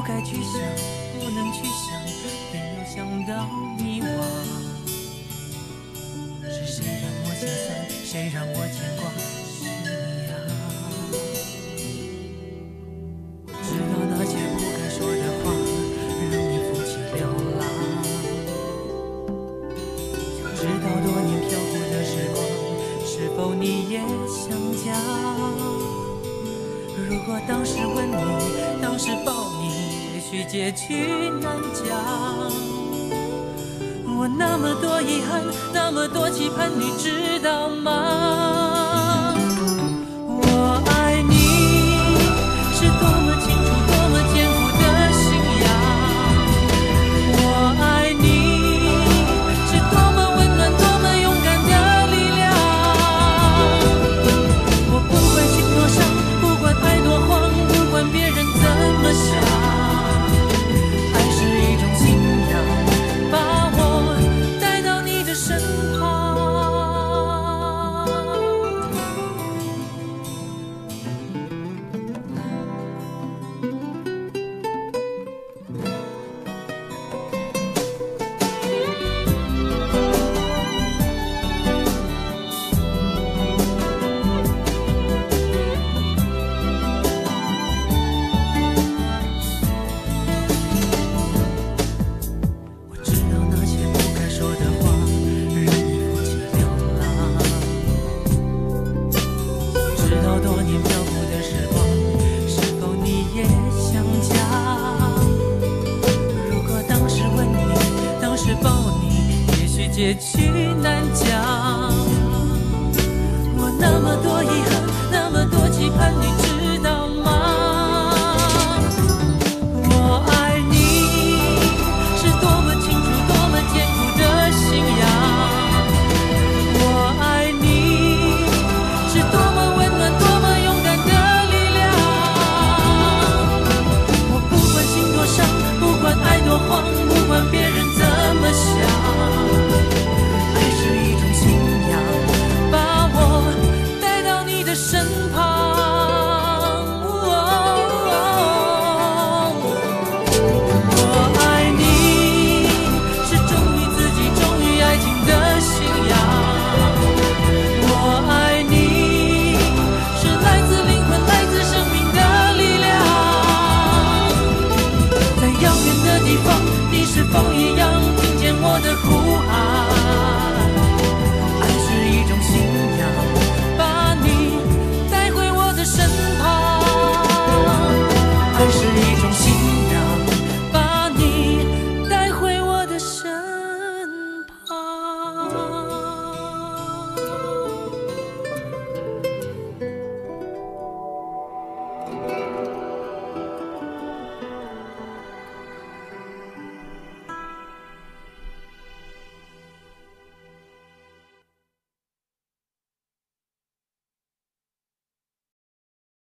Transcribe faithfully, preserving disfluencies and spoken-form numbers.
该去想，不能去想，偏又想到迷惘。是谁让我心酸，谁让我牵挂？是你啊！我知道那些不该说的话，让你负气流浪。想知道多年漂泊的时光，是否你也想家？如果当时吻你，当时抱你，也许结局难讲。我那么多遗憾，那么多期盼，你知道吗？我爱你是多么清楚，多么坚固的信仰。我爱你是多么温暖，多么勇敢的力量。我不管心多伤，不管爱多慌，不管别人怎么想，爱是一种信仰，把我带到你的身旁。我知道那些不该说的话，让你负气流浪。知道多年漂泊的时光，是否你也想家？如果当时吻你，当时抱你，也许结局难讲。我那么多遗憾，那么多期盼，你知道吗？我爱你是多么清楚，多么坚固的信仰。我爱你是多么温暖，多么勇敢的力量。我不管心多伤，不管爱多慌，不管别人怎么想，爱是一种信仰，把我带到你的身旁。我爱你是忠于自己，忠于爱情的信仰。我爱你是来自灵魂，来自生命的力量。在遥远的地方，你是否一样听见我的呼喊？爱是一种信仰，把你带回我的身旁。爱是一种信仰，把你带回我的身旁。